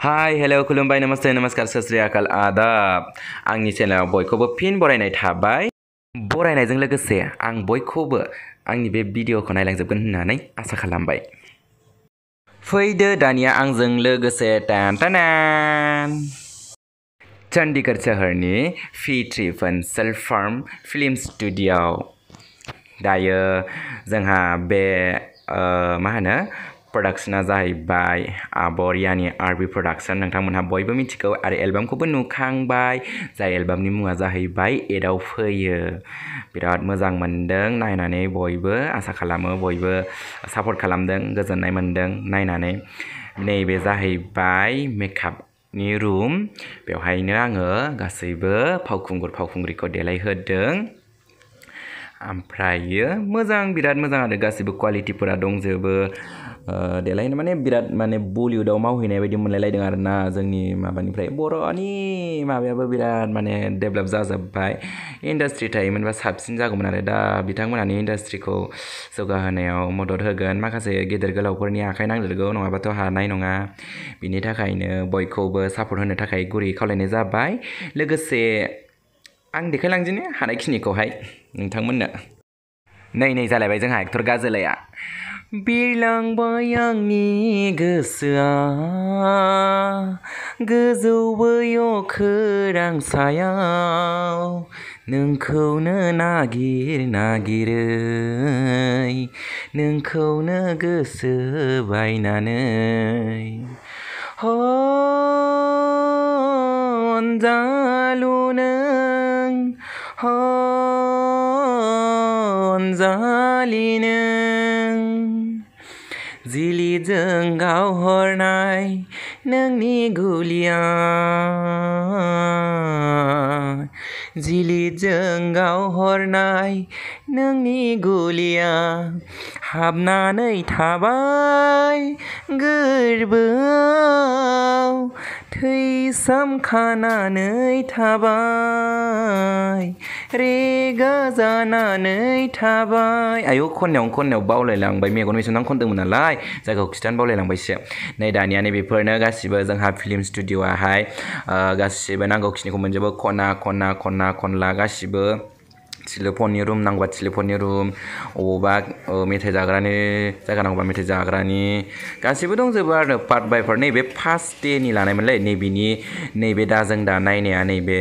hi hello खुलुमबाय नमस्ते नमस्कार सत श्री आकाल आदाब आंनि चेनेलाव बयखौबो फिन बरायनाय थाबाय बरायनायजों लोगोसे आं बयखौबो आंनि बे भिडिअखौ नायलांजोबगोन होननानै आसा खालामबाय फैदो दानिया आंजों लोगोसे चंडीगढ़ सोहोरनि फी3 ओनसोल फार्म फिल्म स्टुडिअ दायो जोंहा बे मा होनो प्रडाक्शना जाहैबाय आबरियानि आरबी प्रडाक्शन नोंथांमोनहा बयबो मिथिगौ आरो एलबामखौबो नुखांबाय जाय एलबामनि मुङा जाहैबाय एदाव फैयो बिराद मोजां मोनदों नायनानै बयबो आसा खालामो बयबो सापर्ट खालामदों गोजोननाय मोनदों नायनानै नैबे जाहैबाय मेकआपनि रुम बेवहायनो आङो गासैबो फावखुंगुरखौ देलायहोदों ओमफ्रायो मोजां बिराद मोजां आरो गासैबो क्वालिटिफोरा दंजोबो देलायनो माने बिराद माने बलिउडआव मावहैनाय बायदि मोनलायलायदों आरोना जोंनि माबानिफ्राय बर'नि माबायाबो बिराद माने डेभेलप जाजोब्बाय इन्डास्ट्रि थायोमोनबा साबसिन जागौमोन आरो दा बिथांमोनानि इन्डास्ट्रिखौ जौगाहोनायाव मदद होगोन माखासे गेदेर गोलावफोरनि आखाइ नांदेरगौ नङाबाथ' हानाय नङा बिनि थाखायनो बयखौबो सापर्ट होनो थाखाय गुरै खावलायनाय जाबाय लोगोसे आं देखायलांदिनि हानायखिनिखौहाय नोंथांमोननो नै जालायबाय जोंहा एक्टर गाजोलाया बिरलांबाय आंनि गोसोआ गोजौ अख्रां सायाव नोंखौनो नागिरै नोंखौनो गोसो बायनानै अनजालु नों अनजालि नों जिलिजों गावहरनाय नोंनि गुलिया जिलिजों गावहरनाय नोंनि गुलिया हाबनानै थाबाय गोरबोआव थै सामखानानै थाबाय रेगा जानानै थाबाय आयौ खननायाव बावलायलांबाय मेगन मिसुनां खनदोंमोन नालाय जायगाखौ खिथानो बावलायलांबायसो नै दानिया नै बेफोरनो गासिबो जोंहा फिल्म स्टुडिअ'आहाय गासिबो नांगौखिनिखौ मोनजोबो खना गासिबो टेलिफननि रुम नांगौबा टेलिफननि रुम अबावबा मेथाइ जाग्रानि जायगा नांगौबा मेथाइ जाग्रानि गासिबो दंजोबो आरो पार्ट बाय पार्ट नैबे फार्स्ट डेनि लानायमोनलै नैबे दा जों दा नायनाया नैबे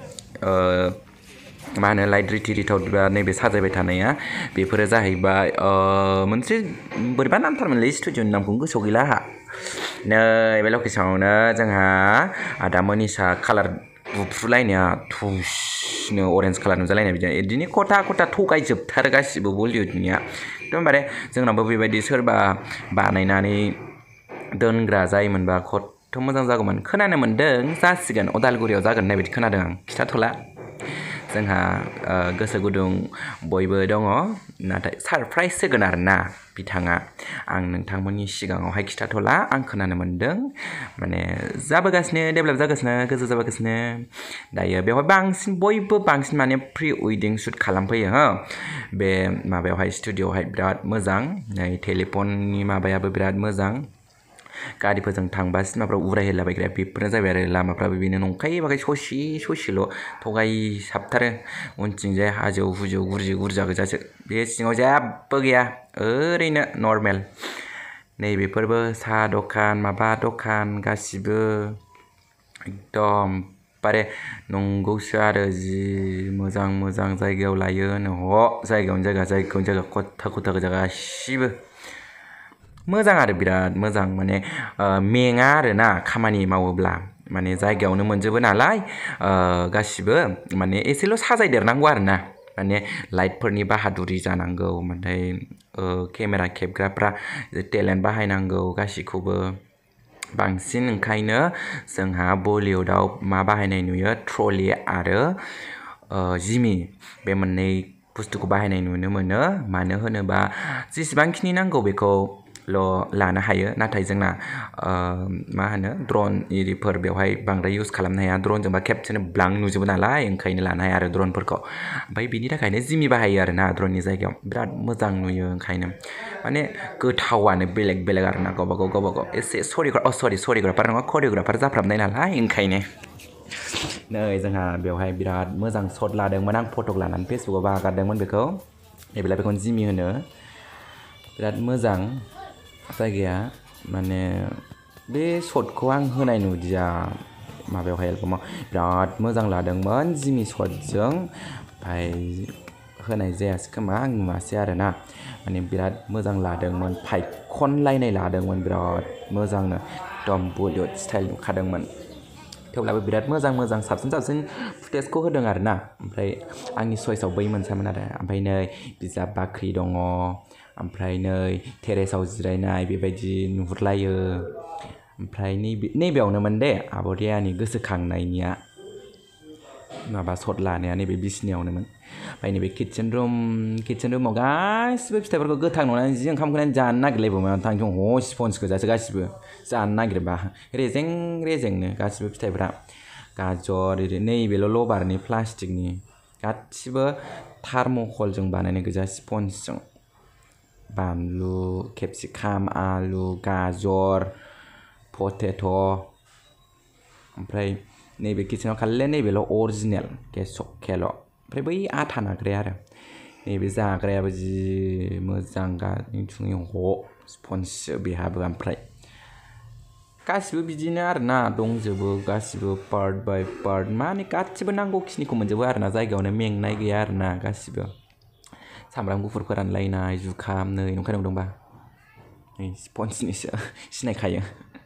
मा होनो लाइट रिथाव नैबे साजायबाय थानाया बेफोरो जाहैबाय मोनसे बोरैबा नामथारमोनलै स्टुडिअ'नि नामखौ गोसोआव गैला आहा नै बे लकेसनावनो जोंहा आदा मनिसा कालार बुफ्रुलायनाया थुसनो अरेन्ज कालार नुजालायनाय बिदिनो खथा थगायजोबथारो गासिबो बलिउडनिया एकदमबारे जोंनाबो बेबायदि सोरबा बानायनानै दोनग्रा जायोमोनबा खथ' मोजां जागौमोन खोनानो मोन्दों जासिगोन अदालगुरियाव जागोन होननाय बायदि खोनादों आं खिथाथ'ला जोंहा गोसो गुदुं बयबो दङ नाथाय सारप्राइज होगोन आरोना बिथाङा आं नोंथांमोननि सिगाङावहाय खिथाथ'ला आं खोनानो मोन्दों माने जाबोगासिनो डेभेलप जागासिनो गोजौ जाबोगासिनो दायो बेवहाय बयबो बांसिन माने प्रि वेडिं शुट खालामफैयो हो बे माबायावहाय स्टुडिअ'आवहाय बिराद मोजां नै टेलिफननि माबायाबो बिराद मोजां गारिफोरजों थांबा सिनेमाफ्राव उरायहोलाबायग्राया बेफोरनो जाबाय आरो लामाफ्राबो बेनो नंखाय बाखाय ससेल' थगायसाबथारो उनथिंजाय हाजो हुजो गुरजा गोजासो बे सिङाव जेबो गैया ओरैनो नर्मेल नैबेफोरबो साहा दखान माबा दखान गासिबो एकदम बारे नंगौसो आरो जि मोजां जायगायाव लायो नो जायगायावनो जायगा खथा गोजा गासिबो मोजां आरो बिराद मोजां माने मेङा आरोना खामानि मावोब्ला माने जायगायावनो मोनजोबो नालाय गासिबो माने एसेल' साजायदेरनांगौ आरोना माने लाइटफोरनि बाहादुरि जानांगौ ओमफ्राय केमेरा खेबग्राफ्रा टेलेन्ट बाहायनांगौ गासिखौबो बांसिन ओंखायनो जोंहा बलिउडआव मा बाहायनाय नुयो ट्रलि आरो जिमि बे मोननै बुस्थुखौ बाहायनाय नुनो मोनो मानो होनोबा जेसेबांखिनि नांगौ बेखौ लानो हायो नाथाय जोंना मा होनो ड्रन इरिफोर बेवहाय बांद्राय इउज खालामनो हाया ड्रनजोंबा खेबसेनो ब्लां नुजोबो नालाय ओंखायनो लानो हाया आरो ड्रनफोरखौ ओमफ्राय बिनि थाखायनो जिमि बाहायो आरोना ड्रननि जायगायाव बिराद मोजां नुयो ओंखायनो माने गोथावानो बेलेग बेलेग आरोना गावबा गाव एसे सरिग्राफार नङा करिय'ग्राफार जाफ्रामनाय नालाय ओंखायनो नै जोंहा बेवहाय बिराद मोजां शट लादोंमोन आं फटक लानानै फेसबुकआव आगारदोंमोन बेखौ नैबेलाय बेखौनो जिमि होनो बिराद मोजां जायगाया माने बे शटखौ आं होनाय नुदिया माबायावहाय एलबामाव बिराद मोजां लादोंमोन जिमि शटजों ओमफ्राय होनाय जायासै खोमा आं नुवासै आरोना माने बिराद मोजां लादोंमोन फायखनलायनाय लादोंमोन बिराद मोजांनो एकदम बलिउड स्टाइल नुखादोंमोन थेवब्लाबो बिराद मोजां साबसिन फुटेजखौ होदों आरोना ओमफ्राय आंनि चइसआव बै मोनसेमोन आरो ओमफ्राय नै बिजाब बाख्रि दङ ओमफ्राय नै टेरेसाव जिरायनाय बेबायदि नुहुरलायो ओमफ्राय नैबेयावनोमोन दे आब'देयानि गोसोखांनायनिया माबा शट लानाया नैबे बिसिनायावनोमोन ओमफ्राय नैबे किटचेन रुमाव गासिबो फिथाइफोरखौ गोथां नुनानै जि ओंखामखौनो जानो नागिरलायबावोमोन थांजों स्पन्ज गोजासो गासिबो जानो नागिरबा रेजेंनो गासिबो फिथाइफ्रा गाजर नैबेल' लबारनि प्लास्टिकनि गासिबो थार्मकलजों बानायनाय गोजा स्पन्जजों बानलु केपसिकाम आलु गाजर पटेट' ओमफ्राय नैबे किचेनाव खालि नैबेल' अरिजिनेल केल' ओमफ्राय बै आथा नाग्राया आरो नैबे जाग्रायाबो जि मोजां थुङै स्पन्जसो बेहाबो ओमफ्राय गासिबो बिदिनो आरोना दंजोबो गासिबो पार्ट बाय पार्ट माने गासिबो नांगौखिनिखौ मोनजोबो आरोना जायगायावनो मेंनाय गैया आरोना गासिबो सामब्राम गुफुर फोरानलायनाय जुखाम नै नंखाय नंदोंबा नै स्पन्जनिसो सिनायखायो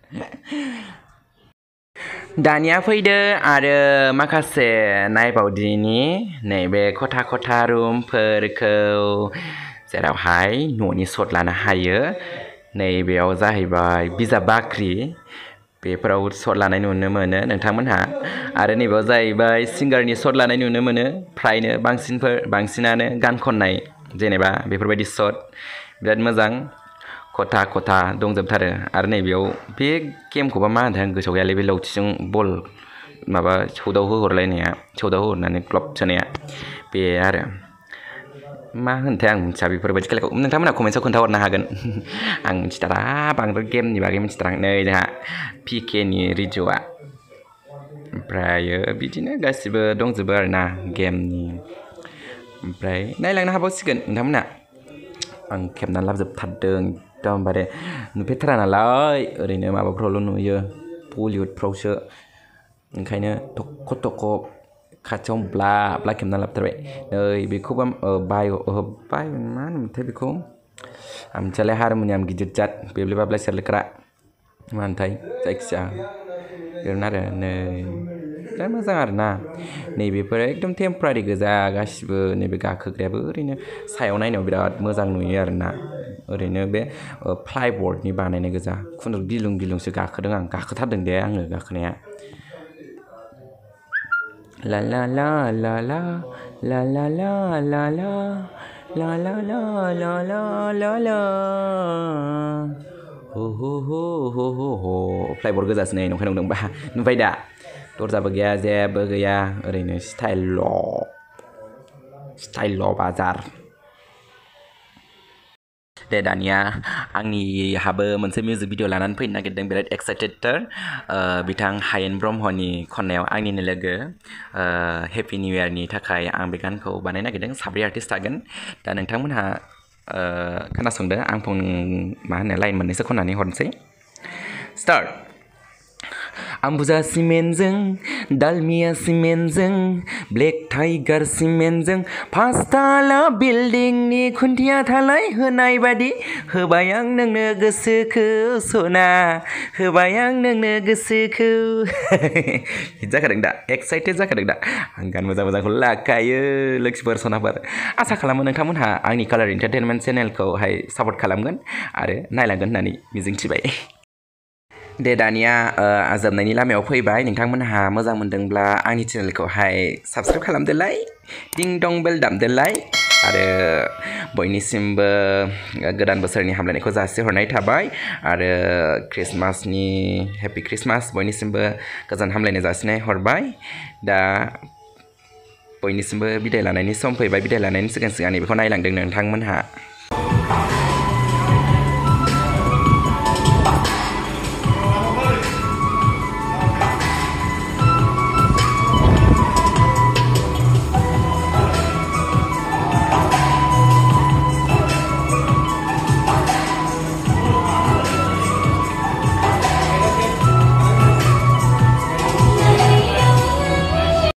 दानिया फैदो आरो माखासे नायबावदिनि नैबे खथा रुमफोरखौ जेरावहाय न'नि शट लानो हायो नैबेयाव जाहैबाय बिजाब बाख्रि बेफोराव शट लानाय नुनो मोनो नोंथांमोनहा आरो नैबेयाव जाहैबाय सिंगारनि शट लानाय नुनो मोनो फ्रायनो बांसिनानो गान खननाय जेनेबा बेफोरबायदि शट बिराद मोजां खथा दंजोबथारो आरो नैबेयाव बे गेमखौबा मा होनथाय आं गोसोआव गैयालै बे लावथिजों बल माबा सौदाव होहरनानै क्लब सोनाया बे आरो मा होनथाय आं मिथिया बेफोरबायदि खेलाखौ नोंथांमोनहा कमेन्ट्सआव खोन्थाहरनो हागोन आं मिथिथारा बांद्राय गेमनि बागै मिथिथारा नै जोंहा पिकेनि रिजुआ ओमफ्रायो बिदिनो गासिबो दंजोबो आरोना गेमनि ओमफ्राय नायलांनो हाबावसिगोन नोंथांमोनहा आं खेबनानै लाबोजोबथारदों एकदमबारे नुफेरथारा नालाय ओरैनो माबाफ्रावल' नुयो बलिउडफ्रावसो ओंखायनो थख' खाथियाव ब्ला खेबना लाबोथारबाय नै बेखौबा बाय मा होनोमोनथाय बेखौ आं मिथियालाय हारम'नियाम गिदिर जात बेब्ले बाब्ले सेरलेग्रा मा होनथाय जायखिजाया बेनो आरो नै बिराद मोजां आरोना नैबेफोर एकदम टेम्परारि गोजा गासिबो नैबे गाखोग्रायाबो ओरैनो सायाव नायनायाव बिराद मोजां नुयो आरोना ओरैनो बे प्लाइबर्डनि बानायनाय गोजा खुनु गिलुंसो गाखोदों आं गाखोथारदों दे आङो गाखोनाया ला ला ला ला ला ला ला ला ला ला ला ला ला ला ला ला ला हो फ्लाइबर्ड गोजासो नै नंखाय नंदोंबा नुबाय दा दरजाबो गैया जेबो गैया ओरैनो स्टाइल' बाजार दे दानिया आंनिहाबो मोनसे मिउजिक भिडिअ लानानै फैनो नागिरदों बिराद एक्साइटेडथार बिथां हायेन ब्रह्मनि खननायाव आंनिनो लोगो हेपि निउ इयारनि थाखाय आं बे गानखौ बानायनो नागिरदों साब्रै आर्टिस्ट थागोन दा नोंथांमोनहा खोनासंदो आं मा होनो लाइन मोननैसो खननानै हरनोसै स्टार्ट आम्बुजा सिमेन्टजों दालमिया सिमेन्टजों ब्लेक टाइगार सिमेन्टजों पासताला बिल्डिंनि खुन्थिया थालाय होनाय बादि होबाय आं नोंनो गोसोखौ सना होबाय आं नोंनो गोसोखौ हिट जाखादों दा एक्साइटेड जाखादों दा आं गान मोजांखौ लाखायो लोक्षिफोर सनाफोर आसा खालामो नोंथांमोनहा आंनि कालार एन्टारटेनमेन्ट चेनेलखौहाय सापर्ट खालामगोन आरो नायलांगोन होननानै मिजिंथिबाय दे दानिया आजाबनायनि लामायाव फैबाय नोंथांमोनहा मोजां मोनदोंब्ला आंनि चेनेलखौहाय साबस्क्राइब खालामदोलाय दिं दं बेल दामदोलाय आरो बयनिसिमबो गोदान बोसोरनि हामलायनायखौ जासिहरनाय थाबाय आरो क्रिसमासनि हेपि क्रिसमास बयनिसिमबो गोजोन हामलायनाय जासिनाय हरबाय दा बयनिसिमबो बिदाय लानायनि सम फैबाय बिदाय लानायनि सिगां सिगां बेखौ नायलांदों नोंथांमोनहा